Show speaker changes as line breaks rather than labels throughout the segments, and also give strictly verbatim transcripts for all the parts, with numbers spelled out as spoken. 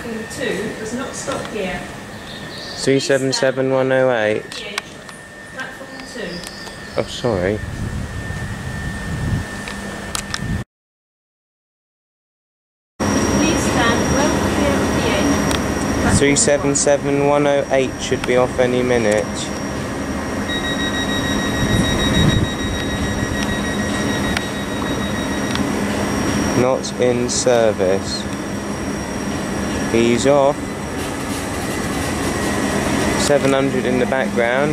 platform two does not stop here.
three seven seven one oh eight.
Platform two.
Oh, sorry.
Please stand well clear of the edge. Platform
three seven seven one oh eight should be off any minute. Not in service. He's off. seven hundred in the background.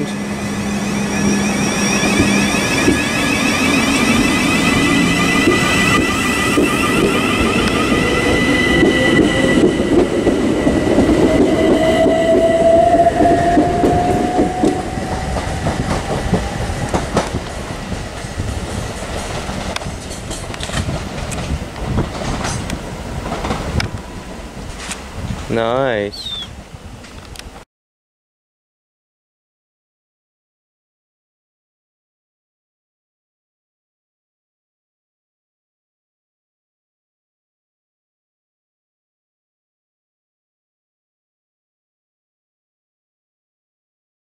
Nice.